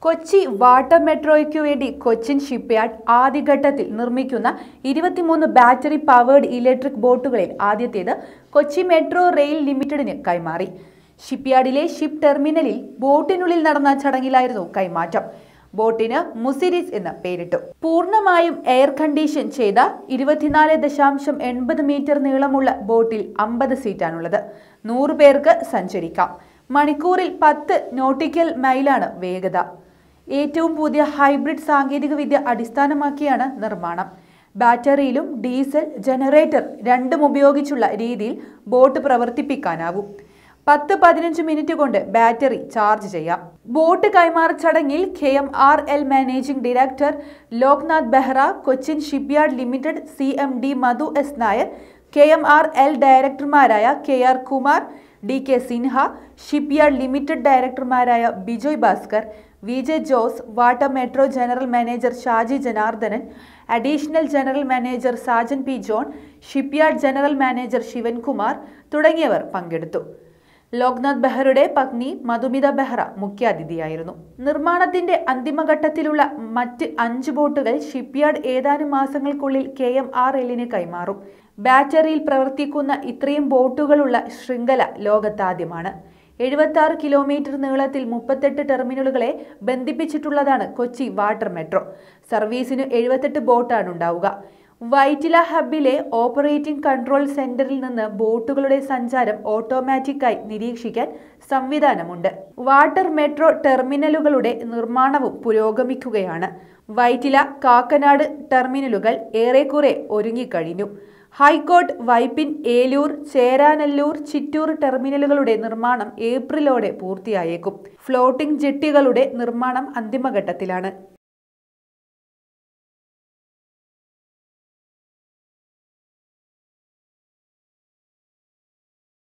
Kochi water മെട്രോയ്ക്കു വേണ്ടി Cochin shipyard ആദ്യഘട്ടത്തിൽ നിർമ്മിക്കുന്ന 23 ബാറ്ററി പവേർഡ് ഇലക്ട്രിക് ബോട്ടുകളിൽ ആദ്യത്തേത് കൊച്ചി മെട്രോ റെയിൽ ലിമിറ്റഡിന് കൈമാറി. ഷിപ്പ്യാർഡിലെ ഷിപ്പ് ടെർമിനലിൽ ബോട്ടിനുള്ളിൽ നടന്ന ചടങ്ങിലായിരുന്നു കൈമാറ്റം. ബോട്ടിന് മുസിരിസ് എന്ന് പേരിട്ടു. പൂർണ്ണമായും എയർ കണ്ടീഷൻ ചെയ്ത 24.80 മീറ്റർ നീളമുള്ള ബോട്ടിൽ 50 സീറ്റാണുള്ളത്. 100 പേർക്ക് സഞ്ചരിക്കാം. മണിക്കൂറിൽ 10 നോട്ടിക്കൽ മൈലാണ് വേഗത. ഏറ്റവും പുതിയ ഹൈബ്രിഡ് സാങ്കേതികവിദ്യ അടിസ്ഥാനമാക്കിയാണ് നിർമ്മാണം. ബാറ്ററിയിലും ഡീസൽ ജനറേറ്റർ രണ്ടും ഉപയോഗിച്ചുള്ള രീതിയിൽ ബോട്ട് പ്രവർത്തിപ്പിക്കാനാവും. 10-15 മിനിറ്റ് കൊണ്ട് ബാറ്ററി ചാർജ് ചെയ്യാം. ബോട്ട് കൈമാറൽ ചടങ്ങിൽ KMRL managing director Loknath Behera, Cochin shipyard limited CMD Madhu S Nair, KMRL ഡയറക്ടർമാരായ KR Kumar, DK Sinha, shipyard limited ഡയറക്ടർമാരായ Bijoy Bhaskar, VJ Jose, water metro general manager Shaji Janardhanan, additional general manager Sajan P John, shipyard general manager Sivankumar തുടങ്ങിയവർ പങ്കെടുത്തു. ലോക്നാഥ് ബെഹ്റയുടെ പത്നി മധുമിത ബെഹ്റ മുഖ്യാതിഥിയായിരുന്നു. നിർമ്മാണത്തിന്റെ അന്തിമഘട്ടത്തിലുള്ള മറ്റ് 5 ബോട്ടുകൾ ഷിപ്പ്യാർഡ് ഏതാനും മാസങ്ങൾക്കുള്ളിൽ KMRLന് കൈമാറും. ബാറ്ററിയിൽ പ്രവർത്തിക്കുന്ന ഇത്രയും ബോട്ടുകളുള്ള ശൃംഖല ലോകത്താദ്യമാണ്. 76 കിലോമീറ്റർ നീളത്തിൽ 38 ടെർമിനലുകളെ ബന്ധിപ്പിച്ചിട്ടുള്ളതാണ് കൊച്ചി വാട്ടർ മെട്രോ. സർവീസിന് 78 ബോട്ടാണ് ഉണ്ടാവുക. വൈറ്റില ഹബിലെ ഓപ്പറേറ്റിംഗ് കൺട്രോൾ സെന്ററിൽ നിന്ന് ബോട്ടുകളുടെ സഞ്ചാരം ഓട്ടോമാറ്റിക്കായി നിരീക്ഷിക്കാൻ സംവിധാനമുണ്ട്. വാട്ടർ മെട്രോ ടെർമിനലുകളുടെ നിർമ്മാണവും പുരോഗമിക്കുകയാണ്. വൈറ്റില, കാക്കനാട് ടെർമിനലുകൾ ഏറെക്കുറെ ഒരുങ്ങിക്കഴിഞ്ഞു. ഹൈക്കോർട്ട്, വൈപ്പിൻ, ഏലൂർ, ചേരാനല്ലൂർ, ചിറ്റൂർ ടെർമിനലുകളുടെ നിർമ്മാണം ഏപ്രിലോടെ പൂർത്തിയായേക്കും. ഫ്ലോട്ടിംഗ് ജെട്ടികളുടെ നിർമ്മാണം അന്തിമഘട്ടത്തിലാണ്.